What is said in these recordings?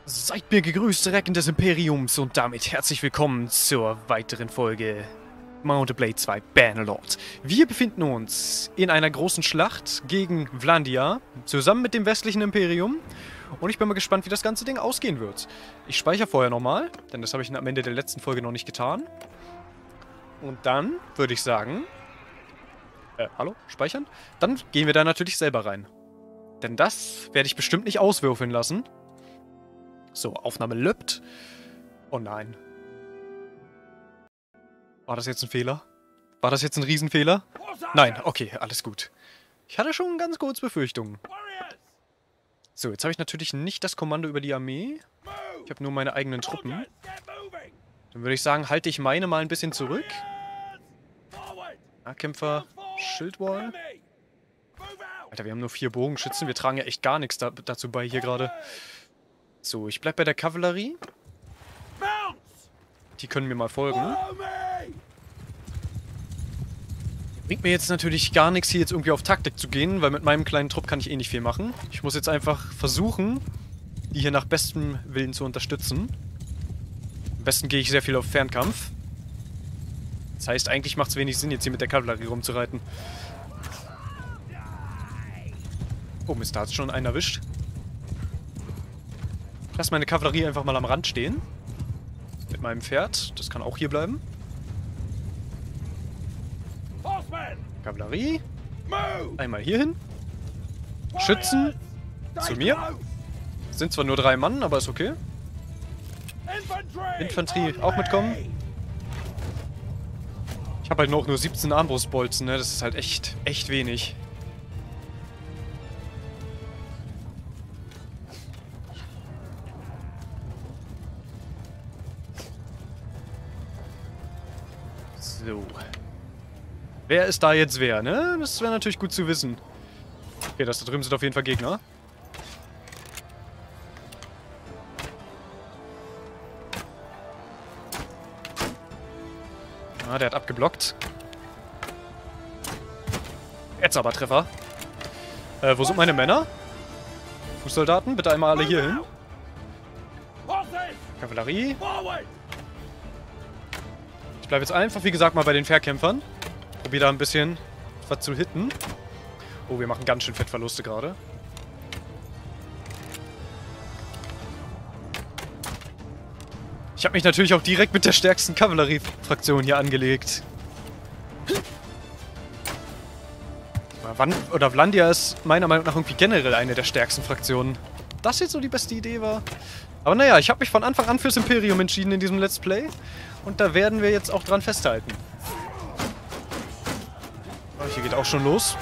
Seid mir gegrüßt, Recken des Imperiums, und damit herzlich willkommen zur weiteren Folge Mount & Blade 2 Bannerlord. Wir befinden uns in einer großen Schlacht gegen Vlandia, zusammen mit dem westlichen Imperium. Und ich bin mal gespannt, wie das ganze Ding ausgehen wird. Ich speichere vorher nochmal, denn das habe ich am Ende der letzten Folge noch nicht getan. Und dann würde ich sagen... hallo? Speichern? Dann gehen wir da natürlich selber rein. Denn das werde ich bestimmt nicht auswürfeln lassen. So, Aufnahme löppt. Oh nein. War das jetzt ein Fehler? War das jetzt ein Riesenfehler? Nein, okay, alles gut. Ich hatte schon ganz kurz Befürchtungen. So, jetzt habe ich natürlich nicht das Kommando über die Armee. Ich habe nur meine eigenen Truppen. Dann würde ich sagen, halte ich meine mal ein bisschen zurück. Nahkämpfer, Schildwall. Alter, wir haben nur 4 Bogenschützen. Wir tragen ja echt gar nichts dazu bei hier gerade. So, ich bleib bei der Kavallerie. Die können mir mal folgen. Bringt mir jetzt natürlich gar nichts, hier jetzt irgendwie auf Taktik zu gehen, weil mit meinem kleinen Trupp kann ich eh nicht viel machen. Ich muss jetzt einfach versuchen, die hier nach bestem Willen zu unterstützen. Am besten gehe ich sehr viel auf Fernkampf. Das heißt, eigentlich macht es wenig Sinn, jetzt hier mit der Kavallerie rumzureiten. Oh Mist, da hat schon einen erwischt. Ich lasse meine Kavallerie einfach mal am Rand stehen. Mit meinem Pferd. Das kann auch hier bleiben. Kavallerie. Einmal hier hin. Schützen. Zu mir. Sind zwar nur 3 Mann, aber ist okay. Infanterie auch mitkommen. Ich habe halt noch nur 17 Armbrustbolzen, ne? Das ist halt echt wenig. So. Wer ist da jetzt wer, ne? Das wäre natürlich gut zu wissen. Okay, das da drüben sind auf jeden Fall Gegner. Ah, der hat abgeblockt. Jetzt aber Treffer. Wo sind meine Männer? Fußsoldaten, bitte einmal alle hier hin. Kavallerie. Ich bleibe jetzt einfach, wie gesagt, mal bei den Fährkämpfern. Probiere da ein bisschen was zu hitten. Oh, wir machen ganz schön Fettverluste gerade. Ich habe mich natürlich auch direkt mit der stärksten Kavalleriefraktion hier angelegt. Vlandia ist meiner Meinung nach irgendwie generell eine der stärksten Fraktionen. Das jetzt so die beste Idee war. Aber naja, ich habe mich von Anfang an fürs Imperium entschieden in diesem Let's Play. Und da werden wir jetzt auch dran festhalten. Oh, hier geht auch schon los.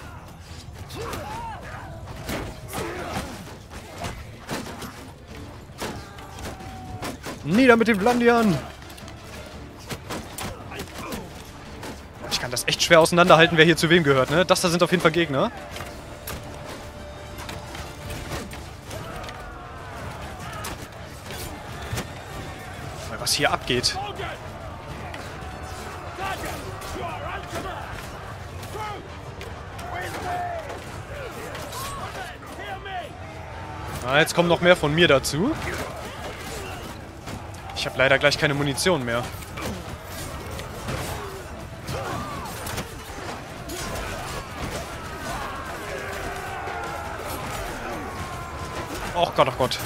Nieder mit den Vlandiern! Ich kann das echt schwer auseinanderhalten, wer hier zu wem gehört, ne? Das da sind auf jeden Fall Gegner. Mal, was hier abgeht. Na, jetzt kommen noch mehr von mir dazu. Ich habe leider gleich keine Munition mehr. Oh Gott, oh Gott.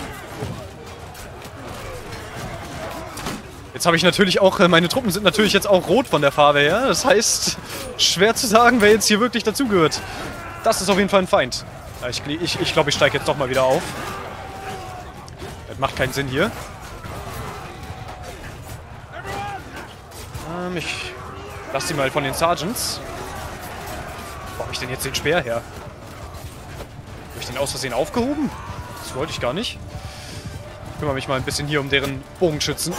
Jetzt habe ich natürlich auch, meine Truppen sind natürlich jetzt auch rot von der Farbe her. Das heißt, schwer zu sagen, wer jetzt hier wirklich dazugehört. Das ist auf jeden Fall ein Feind. Ich glaube, ich steige jetzt doch mal wieder auf. Das macht keinen Sinn hier. Ich lasse die mal von den Sergeants. Wo habe ich denn jetzt den Speer her? Habe ich den aus Versehen aufgehoben? Das wollte ich gar nicht. Ich kümmere mich mal ein bisschen hier um deren Bogenschützen.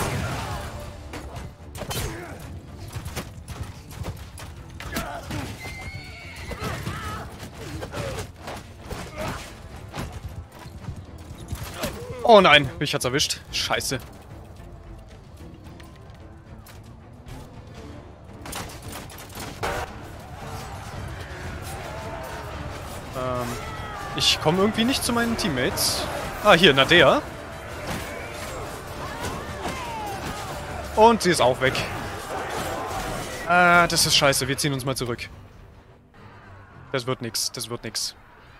Oh nein, mich hat's erwischt. Scheiße. Ich komme irgendwie nicht zu meinen Teammates. Ah, hier, Nadea. Und sie ist auch weg. Ah, das ist scheiße. Wir ziehen uns mal zurück. Das wird nix. Das wird nix.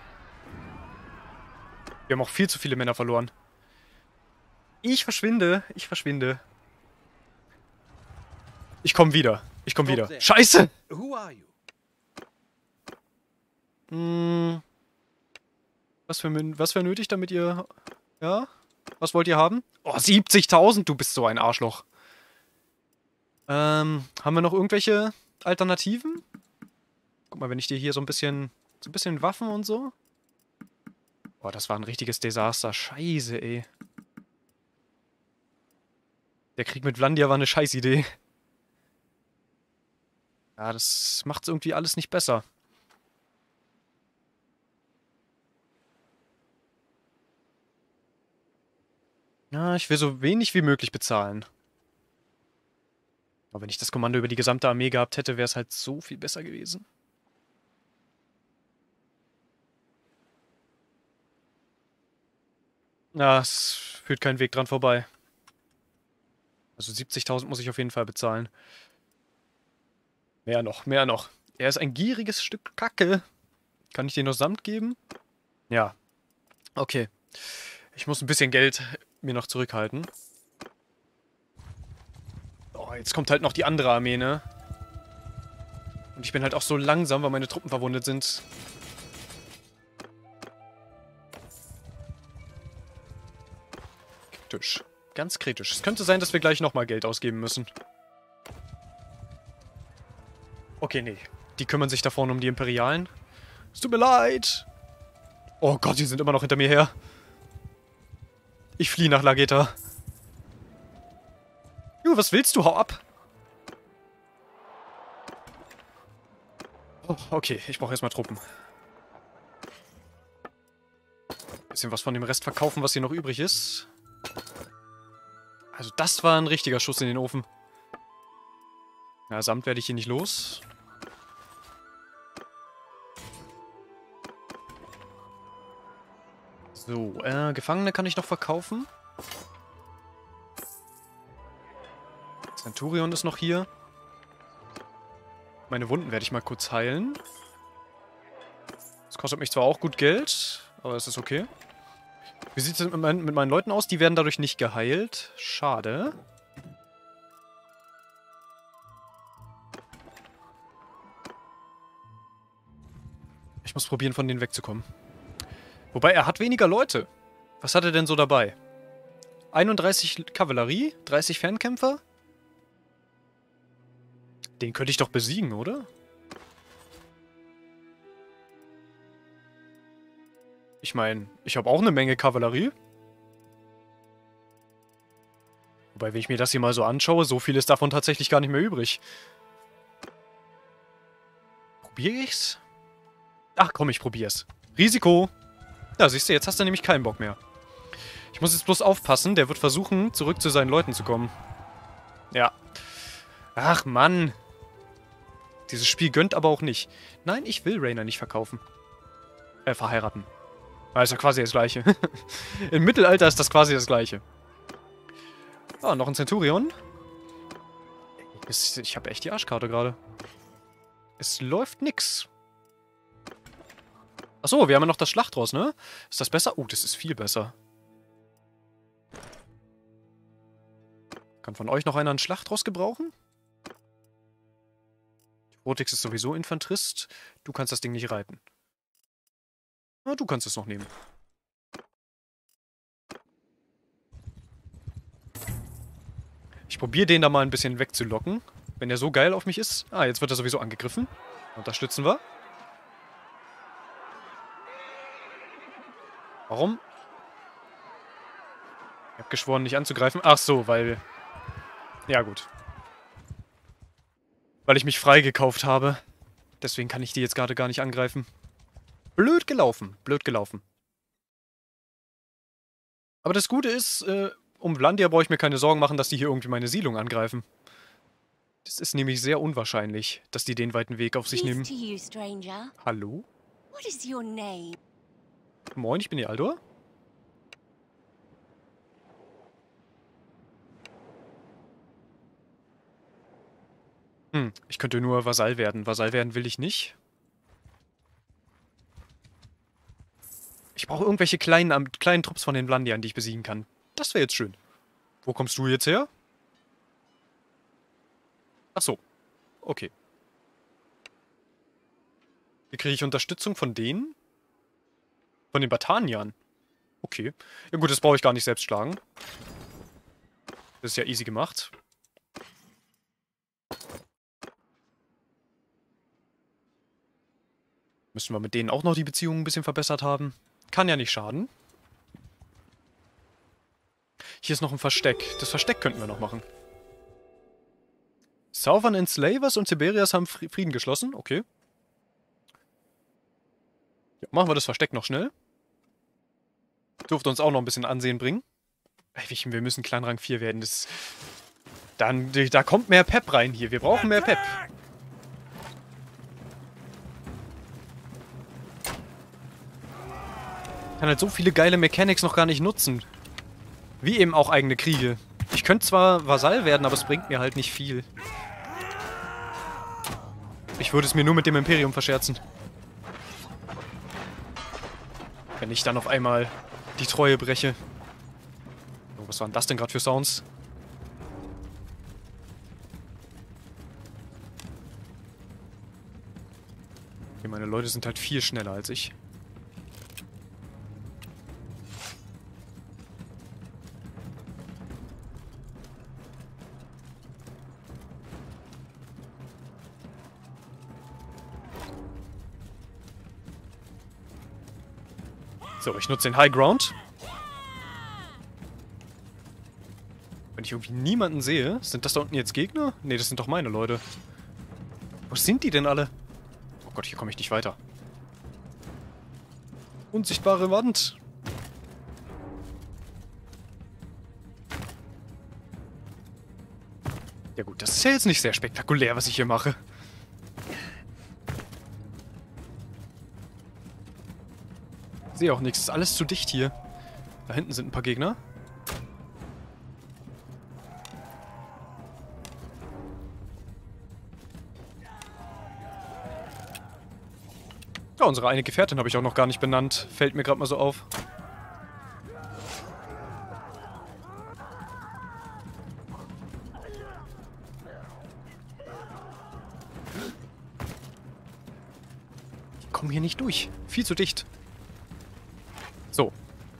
Wir haben auch viel zu viele Männer verloren. Ich verschwinde. Ich verschwinde. Ich komme wieder. Ich komme wieder. Scheiße! Hm. Was für nötig, damit ihr... Ja? Was wollt ihr haben? Oh, 70.000! Du bist so ein Arschloch. Haben wir noch irgendwelche Alternativen? Guck mal, wenn ich dir hier so ein bisschen Waffen und so. Boah, das war ein richtiges Desaster. Scheiße, ey. Der Krieg mit Vlandia war eine Scheißidee. Ja, das macht's irgendwie alles nicht besser. Ja, ich will so wenig wie möglich bezahlen. Aber wenn ich das Kommando über die gesamte Armee gehabt hätte, wäre es halt so viel besser gewesen. Na, es führt kein Weg dran vorbei. Also 70.000 muss ich auf jeden Fall bezahlen. Mehr noch, mehr noch. Er ist ein gieriges Stück Kacke. Kann ich dir noch Samt geben? Ja. Okay. Ich muss ein bisschen Geld mir noch zurückhalten. Oh, jetzt kommt halt noch die andere Armee, ne? Und ich bin halt auch so langsam, weil meine Truppen verwundet sind. Kritisch. Ganz kritisch. Es könnte sein, dass wir gleich nochmal Geld ausgeben müssen. Okay, nee. Die kümmern sich da vorne um die Imperialen. Es tut mir leid. Oh Gott, die sind immer noch hinter mir her. Ich fliehe nach Lageta. Jo, was willst du? Hau ab. Oh, okay, ich brauche erstmal Truppen. Bisschen was von dem Rest verkaufen, was hier noch übrig ist. Also das war ein richtiger Schuss in den Ofen. Ja, Samt werde ich hier nicht los. So, Gefangene kann ich noch verkaufen. Centurion ist noch hier. Meine Wunden werde ich mal kurz heilen. Das kostet mich zwar auch gut Geld, aber es ist okay. Wie sieht es mit meinen Leuten aus? Die werden dadurch nicht geheilt. Schade. Ich muss probieren, von denen wegzukommen. Wobei, er hat weniger Leute. Was hat er denn so dabei? 31 Kavallerie, 30 Fernkämpfer? Den könnte ich doch besiegen, oder? Ich meine, ich habe auch eine Menge Kavallerie. Wobei, wenn ich mir das hier mal so anschaue, so viel ist davon tatsächlich gar nicht mehr übrig. Probiere ich's? Ach komm, ich probier's. Risiko! Ja, siehst du, jetzt hast du nämlich keinen Bock mehr. Ich muss jetzt bloß aufpassen, der wird versuchen, zurück zu seinen Leuten zu kommen. Ja. Ach, Mann. Dieses Spiel gönnt aber auch nicht. Nein, ich will Raynor nicht verkaufen. Verheiraten. Das ist ja quasi das Gleiche. Im Mittelalter ist das quasi das Gleiche. Ah, noch ein Centurion. Ich habe echt die Arschkarte gerade. Es läuft nix. Achso, wir haben ja noch das Schlachtross, ne? Ist das besser? Das ist viel besser. Kann von euch noch einer ein Schlachtross gebrauchen? Rotix ist sowieso Infanterist. Du kannst das Ding nicht reiten. Na, du kannst es noch nehmen. Ich probiere den da mal ein bisschen wegzulocken. Wenn er so geil auf mich ist. Ah, jetzt wird er sowieso angegriffen. Unterstützen wir. Warum? Ich habe geschworen, nicht anzugreifen. Ach so, weil... Ja, gut. Weil ich mich freigekauft habe. Deswegen kann ich die jetzt gerade gar nicht angreifen. Blöd gelaufen. Blöd gelaufen. Aber das Gute ist, um Vlandia brauche ich mir keine Sorgen machen, dass die hier irgendwie meine Siedlung angreifen. Das ist nämlich sehr unwahrscheinlich, dass die den weiten Weg auf sich nehmen. Hallo? Moin, ich bin Ealdor. Ich könnte nur Vasall werden. Vasall werden will ich nicht. Ich brauche irgendwelche kleinen Trupps von den Vlandiern, die ich besiegen kann. Das wäre jetzt schön. Wo kommst du jetzt her? Ach so. Okay. Hier kriege ich Unterstützung von denen? Von den Bataniern? Okay. Ja gut, das brauche ich gar nicht selbst schlagen. Das ist ja easy gemacht. Müssen wir mit denen auch noch die Beziehungen ein bisschen verbessert haben. Kann ja nicht schaden. Hier ist noch ein Versteck. Das Versteck könnten wir noch machen. Southern Enslavers und Tiberias haben Frieden geschlossen. Okay. Ja, machen wir das Versteck noch schnell. Dürfte uns auch noch ein bisschen Ansehen bringen. Wir müssen Clanrang 4 werden. Da kommt mehr Pep rein hier. Wir brauchen mehr Pep. Ich kann halt so viele geile Mechanics noch gar nicht nutzen. Wie eben auch eigene Kriege. Ich könnte zwar Vasall werden, aber es bringt mir halt nicht viel. Ich würde es mir nur mit dem Imperium verscherzen. Wenn ich dann auf einmal die Treue breche. Oh, was waren das denn gerade für Sounds? Okay, meine Leute sind halt viel schneller als ich. So, ich nutze den High Ground. Wenn ich irgendwie niemanden sehe... Sind das da unten jetzt Gegner? Ne, das sind doch meine Leute. Wo sind die denn alle? Oh Gott, hier komme ich nicht weiter. Unsichtbare Wand. Ja gut, das ist ja jetzt nicht sehr spektakulär, was ich hier mache. Ich sehe auch nichts. Ist alles zu dicht hier. Da hinten sind ein paar Gegner. Ja, unsere eine Gefährtin habe ich auch noch gar nicht benannt. Fällt mir gerade mal so auf. Die kommen hier nicht durch. Viel zu dicht. So.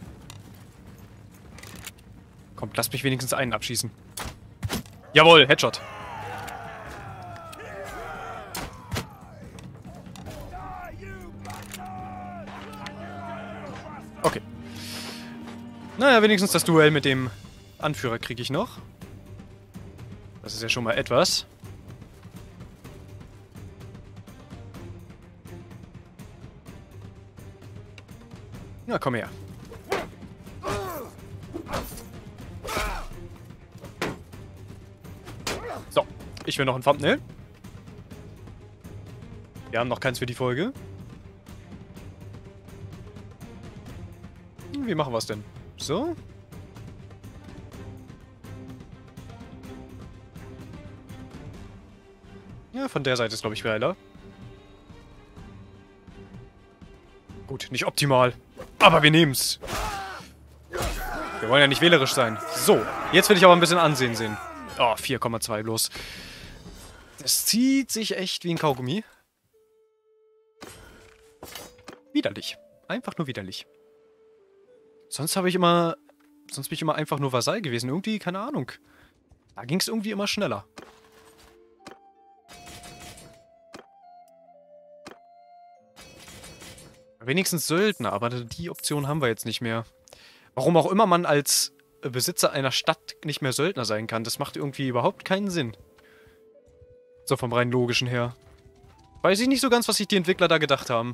Kommt, lasst mich wenigstens einen abschießen. Jawohl, Headshot. Okay. Naja, wenigstens das Duell mit dem Anführer kriege ich noch. Das ist ja schon mal etwas. Na, komm her. So, ich will noch ein Thumbnail. Wir haben noch keins für die Folge. Wie machen wir es denn? So. Ja, von der Seite ist, glaube ich, geiler. Gut, nicht optimal. Aber wir nehmen's. Wir wollen ja nicht wählerisch sein. So, jetzt will ich aber ein bisschen Ansehen sehen. Oh, 4,2 bloß. Das zieht sich echt wie ein Kaugummi. Widerlich. Einfach nur widerlich. Sonst bin ich immer einfach nur Vasall gewesen. Irgendwie, keine Ahnung. Da ging es irgendwie immer schneller. Wenigstens Söldner, aber die Option haben wir jetzt nicht mehr. Warum auch immer man als Besitzer einer Stadt nicht mehr Söldner sein kann, das macht irgendwie überhaupt keinen Sinn. So vom rein logischen her. Weiß ich nicht so ganz, was sich die Entwickler da gedacht haben.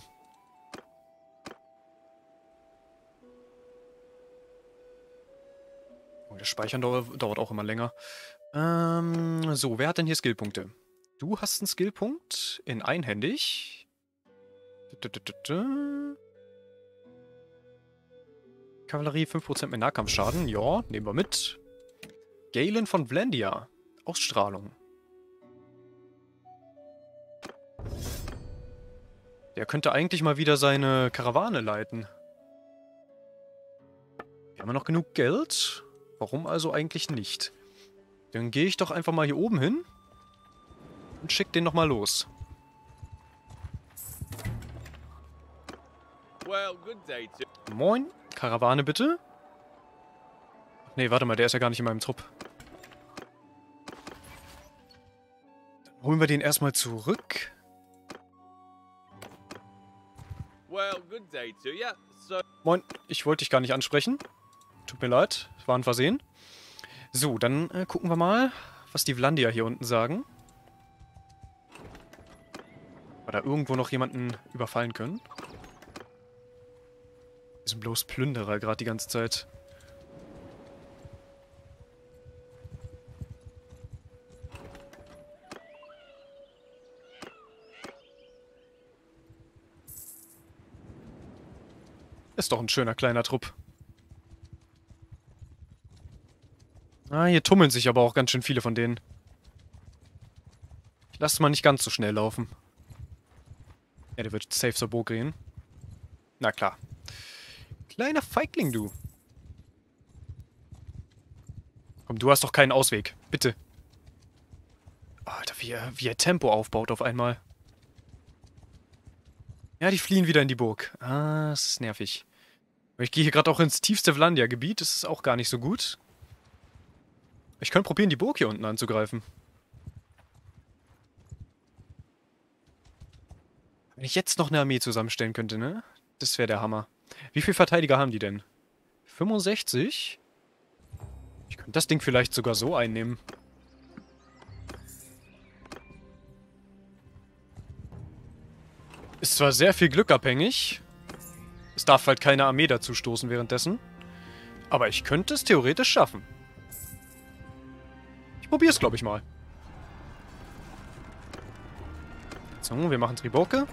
Oh, das Speichern dauert auch immer länger. So, wer hat denn hier Skillpunkte? Du hast einen Skillpunkt in einhändig. Kavallerie 5% mehr Nahkampfschaden. Ja, nehmen wir mit. Galen von Vlandia. Ausstrahlung. Der könnte eigentlich mal wieder seine Karawane leiten. Wir haben ja noch genug Geld. Warum also eigentlich nicht? Dann gehe ich doch einfach mal hier oben hin und schick den nochmal los. Moin, Karawane bitte. Nee, warte mal, der ist ja gar nicht in meinem Trupp. Dann holen wir den erstmal zurück. Moin, ich wollte dich gar nicht ansprechen. Tut mir leid, war ein Versehen. So, dann gucken wir mal, was die Vlandier hier unten sagen. Ob wir da irgendwo noch jemanden überfallen können. Wir sind bloß Plünderer gerade die ganze Zeit. Ist doch ein schöner kleiner Trupp. Ah, hier tummeln sich aber auch ganz schön viele von denen. Ich lasse mal nicht ganz so schnell laufen. Ja, der wird safe zur Burg gehen. Na klar. Kleiner Feigling, du. Komm, du hast doch keinen Ausweg. Bitte. Alter, wie er Tempo aufbaut auf einmal. Ja, die fliehen wieder in die Burg. Ah, das ist nervig. Ich gehe hier gerade auch ins tiefste Vlandia-Gebiet. Das ist auch gar nicht so gut. Ich könnte probieren, die Burg hier unten anzugreifen. Wenn ich jetzt noch eine Armee zusammenstellen könnte, ne? Das wäre der Hammer. Wie viele Verteidiger haben die denn? 65? Ich könnte das Ding vielleicht sogar so einnehmen. Ist zwar sehr viel Glück abhängig. Es darf halt keine Armee dazu stoßen währenddessen. Aber ich könnte es theoretisch schaffen. Ich probiere es, glaube ich, mal. So, wir machen Triboke.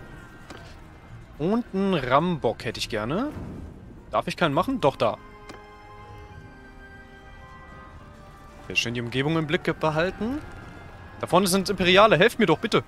Und einen Rambock hätte ich gerne. Darf ich keinen machen? Doch, da. Sehr schön die Umgebung im Blick behalten. Da vorne sind Imperiale. Helft mir doch, bitte.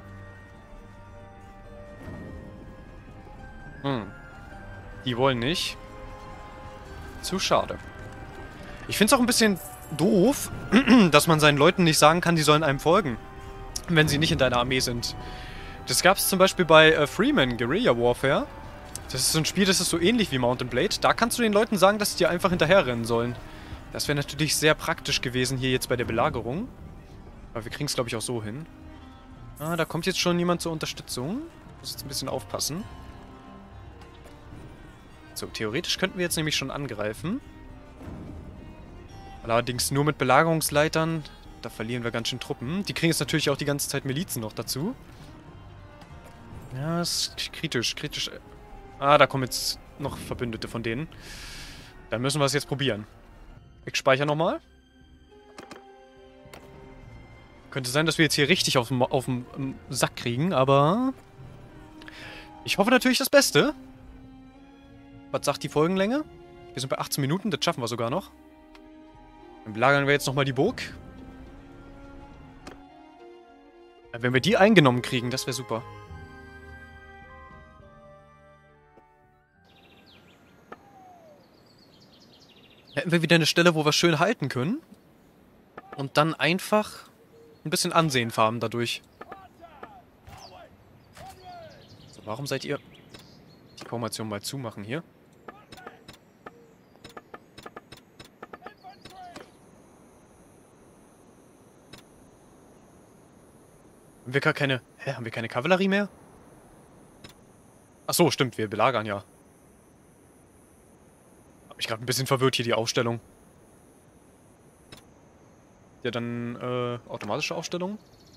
Die wollen nicht. Zu schade. Ich finde es auch ein bisschen doof, dass man seinen Leuten nicht sagen kann, die sollen einem folgen, wenn sie nicht in deiner Armee sind. Das gab es zum Beispiel bei Freeman, Guerilla Warfare. Das ist so ein Spiel, das ist so ähnlich wie Mount & Blade. Da kannst du den Leuten sagen, dass sie dir einfach hinterherrennen sollen. Das wäre natürlich sehr praktisch gewesen hier jetzt bei der Belagerung. Aber wir kriegen es, glaube ich, auch so hin. Ah, da kommt jetzt schon jemand zur Unterstützung. Muss jetzt ein bisschen aufpassen. So, theoretisch könnten wir jetzt nämlich schon angreifen. Allerdings nur mit Belagerungsleitern. Da verlieren wir ganz schön Truppen. Die kriegen jetzt natürlich auch die ganze Zeit Milizen noch dazu. Ja, ist kritisch, kritisch. Ah, da kommen jetzt noch Verbündete von denen. Dann müssen wir es jetzt probieren. Ich speichere nochmal. Könnte sein, dass wir jetzt hier richtig auf den Sack kriegen, aber... Ich hoffe natürlich das Beste. Was sagt die Folgenlänge? Wir sind bei 18 Minuten, das schaffen wir sogar noch. Dann belagern wir jetzt nochmal die Burg. Wenn wir die eingenommen kriegen, das wäre super. Hätten wir wieder eine Stelle, wo wir schön halten können. Und dann einfach ein bisschen Ansehen farmen dadurch. So, warum seid ihr... Die Formation mal zumachen hier. Haben wir gar keine... Hä, haben wir keine Kavallerie mehr? Ach so, stimmt, wir belagern ja. Hab mich gerade ein bisschen verwirrt hier, die Aufstellung. Ja, dann, automatische Aufstellung.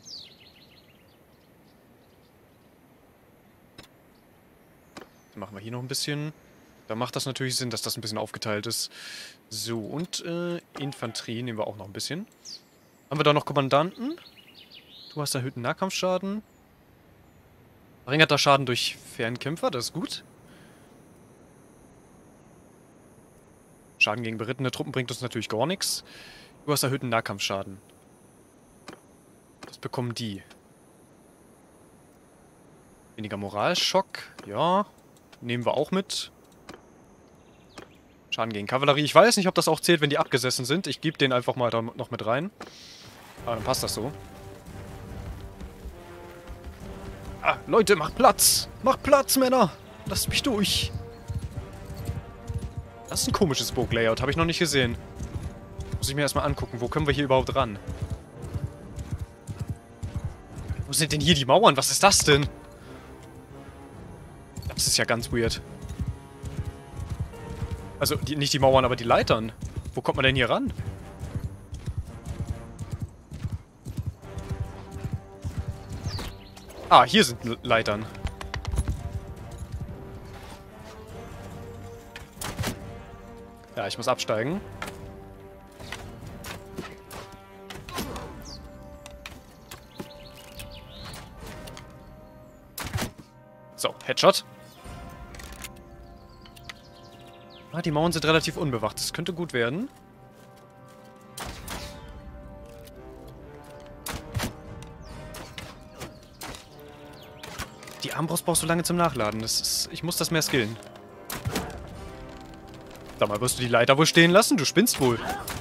Dann machen wir hier noch ein bisschen. Da macht das natürlich Sinn, dass das ein bisschen aufgeteilt ist. So, und, Infanterie nehmen wir auch noch ein bisschen. Haben wir da noch Kommandanten? Du hast erhöhten Nahkampfschaden. Verringerter Schaden durch Fernkämpfer, das ist gut. Schaden gegen berittene Truppen bringt uns natürlich gar nichts. Du hast erhöhten Nahkampfschaden. Das bekommen die. Weniger Moralschock. Ja. Nehmen wir auch mit. Schaden gegen Kavallerie. Ich weiß nicht, ob das auch zählt, wenn die abgesessen sind. Ich gebe den einfach mal da noch mit rein. Aber dann passt das so. Ah, Leute, macht Platz! Macht Platz, Männer! Lasst mich durch! Das ist ein komisches Burg-Layout. Habe ich noch nicht gesehen. Muss ich mir erstmal angucken. Wo können wir hier überhaupt ran? Wo sind denn hier die Mauern? Was ist das denn? Das ist ja ganz weird. Also, nicht die Mauern, aber die Leitern. Wo kommt man denn hier ran? Ah, hier sind Leitern. Ja, ich muss absteigen. So, Headshot. Ah, die Mauern sind relativ unbewacht. Das könnte gut werden. Die Armbrust brauchst du lange zum Nachladen. Ich muss das mehr skillen. Sag mal, wirst du die Leiter wohl stehen lassen? Du spinnst wohl.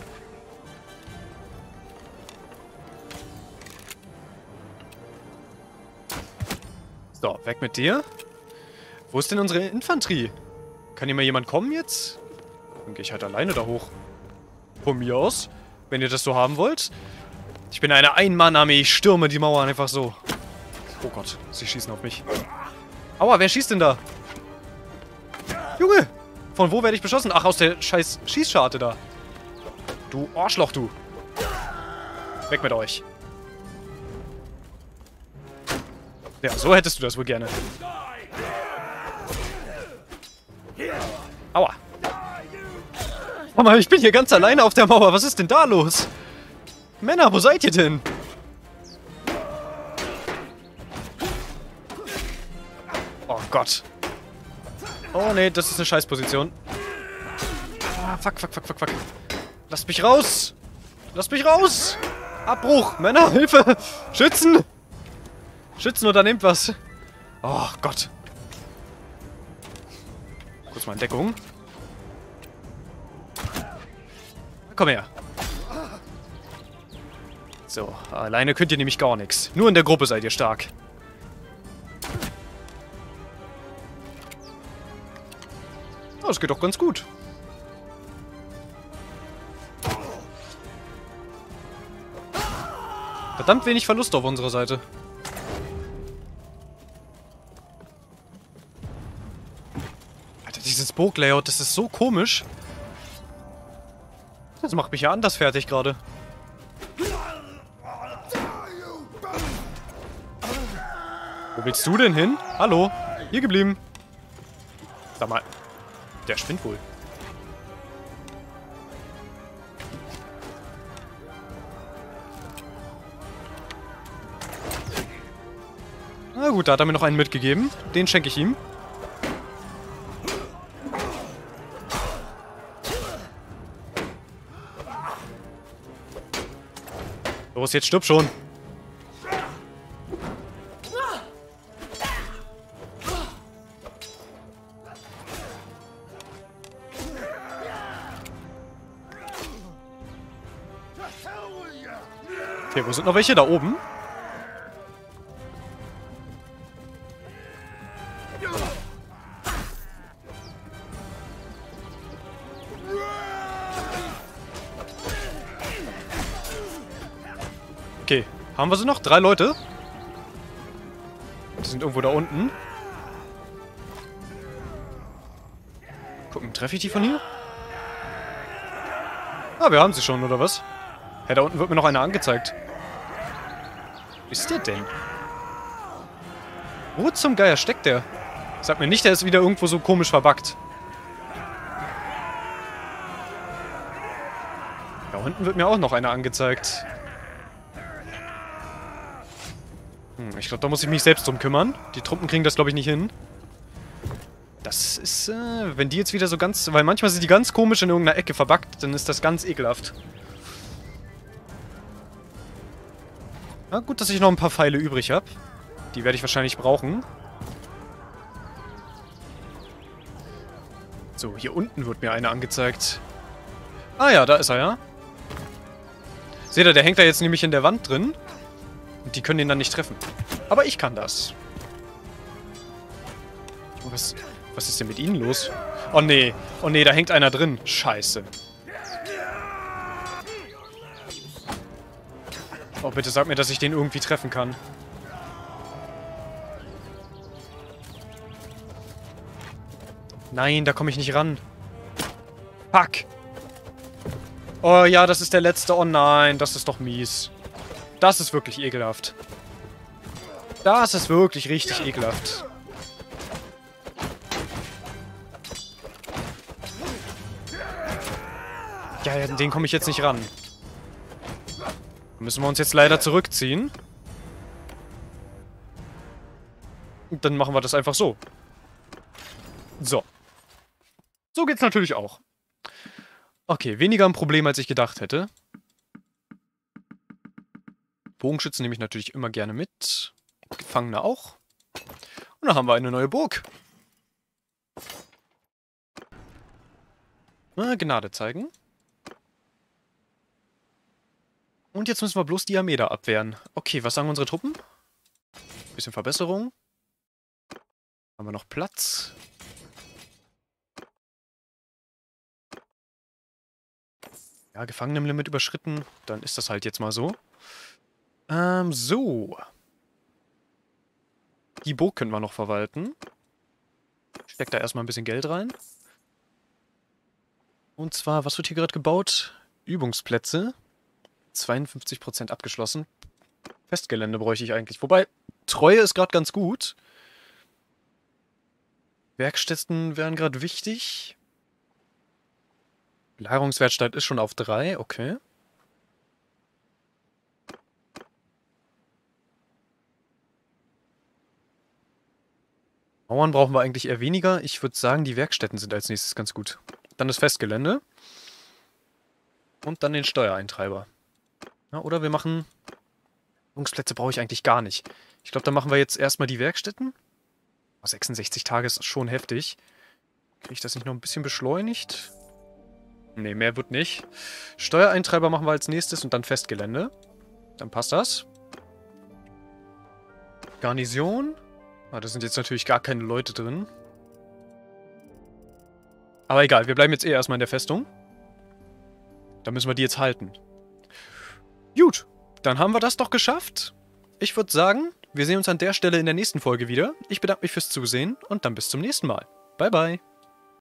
So, weg mit dir. Wo ist denn unsere Infanterie? Kann hier mal jemand kommen jetzt? Dann gehe ich halt alleine da hoch. Von mir aus. Wenn ihr das so haben wollt. Ich bin eine Ein-Mann-Armee. Ich stürme die Mauern einfach so. Oh Gott, sie schießen auf mich. Aua, wer schießt denn da? Junge! Von wo werde ich beschossen? Ach, aus der scheiß Schießscharte da. Du Arschloch, du. Weg mit euch. Ja, so hättest du das wohl gerne. Aua. Mama, ich bin hier ganz alleine auf der Mauer. Was ist denn da los? Männer, wo seid ihr denn? Oh Gott. Oh nee, das ist eine Scheißposition. Ah, fuck. Lasst mich raus. Lasst mich raus. Abbruch. Männer, Hilfe. Schützen. Schützen oder nehmt was. Oh Gott. Kurz mal in Deckung. Komm her. So, alleine könnt ihr nämlich gar nichts. Nur in der Gruppe seid ihr stark. Oh, das geht doch ganz gut. Verdammt wenig Verlust auf unserer Seite. Alter, dieses Burg-Layout, das ist so komisch. Das macht mich ja anders fertig gerade. Wo willst du denn hin? Hallo? Hier geblieben. Sag mal. Der spinnt wohl. Na gut, da hat er mir noch einen mitgegeben. Den schenke ich ihm. Los, jetzt stirb schon. Okay, wo sind noch welche? Da oben? Okay, haben wir sie noch? 3 Leute? Die sind irgendwo da unten. Gucken, treffe ich die von hier? Ah, wir haben sie schon, oder was? Ja, da unten wird mir noch einer angezeigt. Wo ist der denn? Wo zum Geier steckt der? Sag mir nicht, der ist wieder irgendwo so komisch verbuggt. Da unten wird mir auch noch einer angezeigt. Ich glaube, da muss ich mich selbst drum kümmern. Die Truppen kriegen das, glaube ich, nicht hin. Das ist, wenn die jetzt wieder so ganz... Weil manchmal sind die ganz komisch in irgendeiner Ecke verbuggt, dann ist das ganz ekelhaft. Na gut, dass ich noch ein paar Pfeile übrig habe. Die werde ich wahrscheinlich brauchen. So, hier unten wird mir einer angezeigt. Ah ja, da ist er, ja. Seht ihr, der hängt da jetzt nämlich in der Wand drin. Und die können ihn dann nicht treffen. Aber ich kann das. Was ist denn mit ihnen los? Oh nee, da hängt einer drin. Scheiße. Oh, bitte sag mir, dass ich den irgendwie treffen kann. Nein, da komme ich nicht ran. Fuck. Oh ja, das ist der letzte. Oh nein, das ist doch mies. Das ist wirklich ekelhaft. Das ist wirklich richtig ekelhaft. Ja, an den komme ich jetzt nicht ran. Müssen wir uns jetzt leider zurückziehen. Und dann machen wir das einfach so. So. So geht's natürlich auch. Okay, weniger ein Problem, als ich gedacht hätte. Bogenschützen nehme ich natürlich immer gerne mit. Gefangene auch. Und dann haben wir eine neue Burg. Gnade zeigen. Und jetzt müssen wir bloß die Armee da abwehren. Okay, was sagen unsere Truppen? Bisschen Verbesserung. Haben wir noch Platz? Ja, Gefangenenlimit überschritten. Dann ist das halt jetzt mal so. So. Die Burg können wir noch verwalten. Steckt da erstmal ein bisschen Geld rein. Und zwar, was wird hier gerade gebaut? Übungsplätze. 52% abgeschlossen. Festgelände bräuchte ich eigentlich. Wobei, Treue ist gerade ganz gut. Werkstätten wären gerade wichtig. Belagerungswerkstatt ist schon auf 3, okay. Mauern brauchen wir eigentlich eher weniger. Ich würde sagen, die Werkstätten sind als nächstes ganz gut. Dann das Festgelände. Und dann den Steuereintreiber. Ja, oder wir machen... Übungsplätze brauche ich eigentlich gar nicht. Ich glaube, dann machen wir jetzt erstmal die Werkstätten. 66 Tage ist schon heftig. Kriege ich das nicht noch ein bisschen beschleunigt? Ne, mehr wird nicht. Steuereintreiber machen wir als nächstes und dann Festgelände. Dann passt das. Garnison. Ah, da sind jetzt natürlich gar keine Leute drin. Aber egal, wir bleiben jetzt erstmal in der Festung. Da müssen wir die jetzt halten. Gut, dann haben wir das doch geschafft. Ich würde sagen, wir sehen uns an der Stelle in der nächsten Folge wieder. Ich bedanke mich fürs Zusehen und dann bis zum nächsten Mal. Bye, bye.